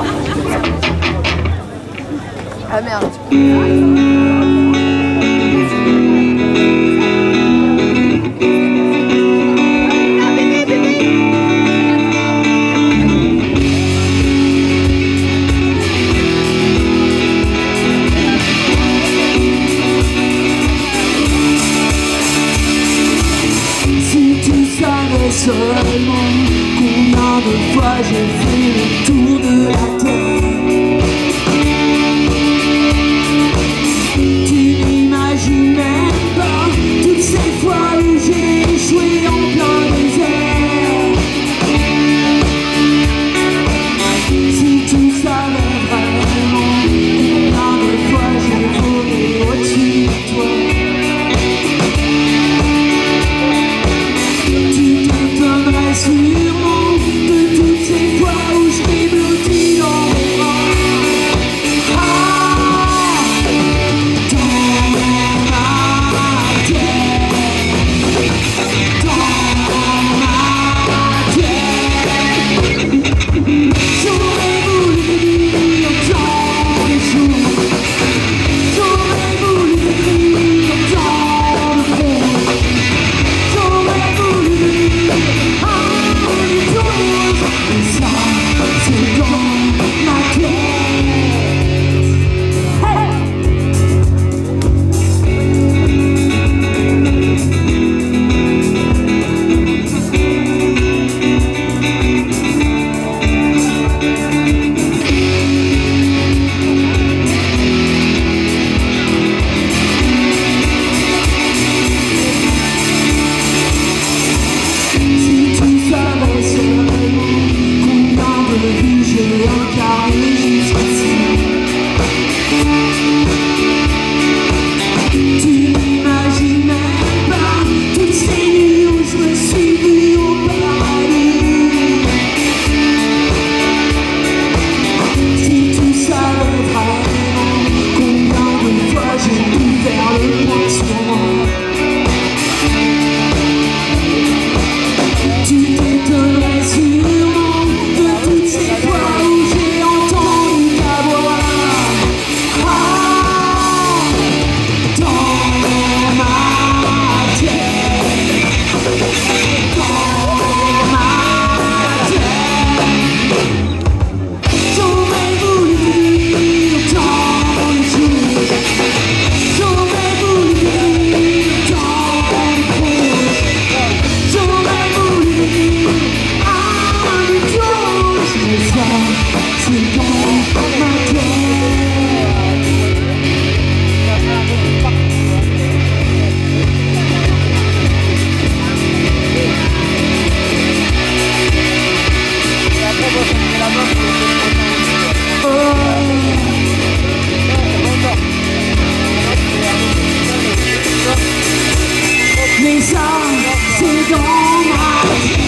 Ah merde. Seulement combien de fois j'ai fait le tour de la terre. Tu n'imagines même pas toutes ces fois où j'ai échoué en plein désert. Si tu savais vraiment combien de fois j'ai volé au-dessus de toi. Sûrement de toutes ces fois où je t'ai blotti dans mes bras. Ah, dans ma tête, j'aurais voulu dire tant de choses, j'aurais voulu dire tant de choses, j'aurais voulu dire ça, c'est dans ma tête. Si tu savais seulement combien de vies j'ai incarné jusqu'ici. Tu n'imagines même pas toutes ces nuits où je me suis vu au paradis. Si tu savais vraiment combien de fois j'ai pu faire le point sur moi. Tu t'étonnerais sûrement de toutes ces fois où j'ai entendu ta voix. Ah, dans ma tête, j'aurais voulu dire tant de choses, j'aurais voulu dire tant de choses, j'aurais voulu dire une chose, mais ça, c'est dans ma mais ça, c'est dans ma tête.